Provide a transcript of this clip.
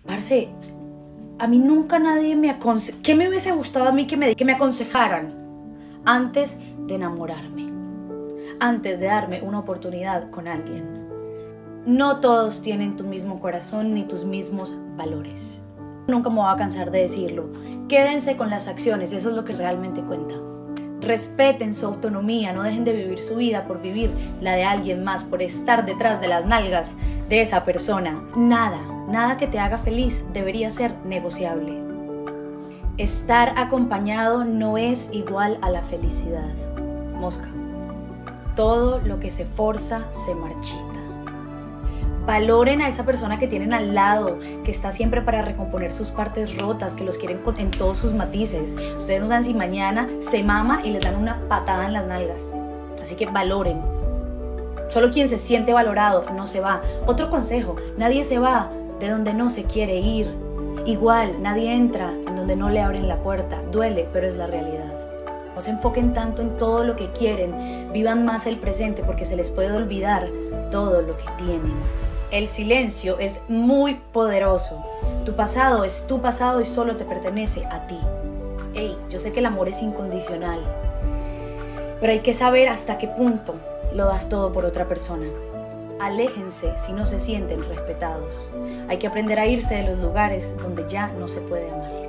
Parce, a mí nunca nadie me aconsejó. ¿Qué me hubiese gustado a mí que me aconsejaran antes de enamorarme? Antes de darme una oportunidad con alguien. No todos tienen tu mismo corazón ni tus mismos valores. Nunca me voy a cansar de decirlo. Quédense con las acciones, eso es lo que realmente cuenta. Respeten su autonomía, no dejen de vivir su vida por vivir la de alguien más, por estar detrás de las nalgas de esa persona. Nada que te haga feliz debería ser negociable. Estar acompañado no es igual a la felicidad. Mosca. Todo lo que se forza se marchita. Valoren a esa persona que tienen al lado, que está siempre para recomponer sus partes rotas, que los quieren en todos sus matices. Ustedes no saben si mañana se mama y les dan una patada en las nalgas. Así que valoren. Solo quien se siente valorado no se va. Otro consejo, nadie se va de donde no se quiere ir. Igual, nadie entra en donde no le abren la puerta. Duele, pero es la realidad. No se enfoquen tanto en todo lo que quieren. Vivan más el presente porque se les puede olvidar todo lo que tienen. El silencio es muy poderoso. Tu pasado es tu pasado y solo te pertenece a ti. Hey, yo sé que el amor es incondicional, pero hay que saber hasta qué punto lo das todo por otra persona. Aléjense si no se sienten respetados. Hay que aprender a irse de los lugares donde ya no se puede amar.